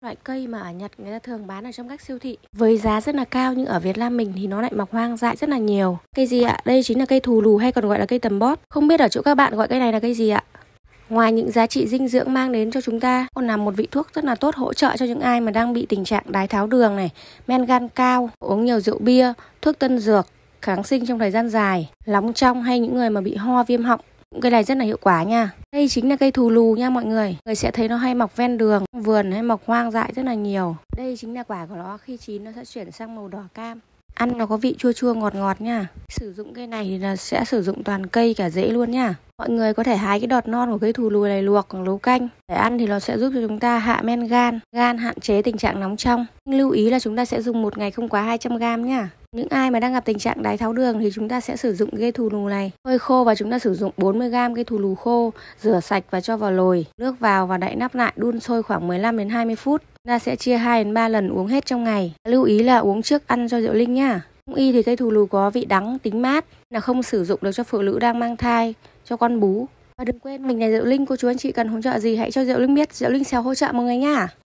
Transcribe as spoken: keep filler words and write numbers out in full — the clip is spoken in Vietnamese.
Loại cây mà ở Nhật người ta thường bán ở trong các siêu thị với giá rất là cao, nhưng ở Việt Nam mình thì nó lại mọc hoang dại rất là nhiều. Cây gì ạ? Đây chính là cây thù lù hay còn gọi là cây tầm bót. Không biết ở chỗ các bạn gọi cây này là cây gì ạ? Ngoài những giá trị dinh dưỡng mang đến cho chúng ta, còn là một vị thuốc rất là tốt hỗ trợ cho những ai mà đang bị tình trạng đái tháo đường này, men gan cao, uống nhiều rượu bia, thuốc tân dược, kháng sinh trong thời gian dài, nóng trong hay những người mà bị ho viêm họng. Cây này rất là hiệu quả nha. Đây chính là cây thù lù nha mọi người. Người sẽ thấy nó hay mọc ven đường, vườn hay mọc hoang dại rất là nhiều. Đây chính là quả của nó, khi chín nó sẽ chuyển sang màu đỏ cam. Ăn nó có vị chua chua ngọt ngọt nha. Sử dụng cây này thì là sẽ sử dụng toàn cây cả rễ luôn nha. Mọi người có thể hái cái đọt non của cây thù lù này luộc hoặc nấu canh để ăn, thì nó sẽ giúp cho chúng ta hạ men gan, gan hạn chế tình trạng nóng trong. Nhưng lưu ý là chúng ta sẽ dùng một ngày không quá hai trăm gam nha. Những ai mà đang gặp tình trạng đái tháo đường thì chúng ta sẽ sử dụng cây thù lù này phơi khô, và chúng ta sử dụng bốn mươi gam cây thù lù khô, rửa sạch và cho vào lồi, nước vào và đậy nắp lại, đun sôi khoảng mười lăm đến hai mươi phút. Chúng ta sẽ chia hai đến ba lần uống hết trong ngày. Lưu ý là uống trước ăn cho rượu linh nhá. Đông y thì cây thù lù có vị đắng, tính mát, là không sử dụng được cho phụ nữ đang mang thai, cho con bú. Và đừng quên, mình là Diệu Linh, cô chú anh chị cần hỗ trợ gì hãy cho Diệu Linh biết, Diệu Linh sẽ hỗ trợ mọi người nha.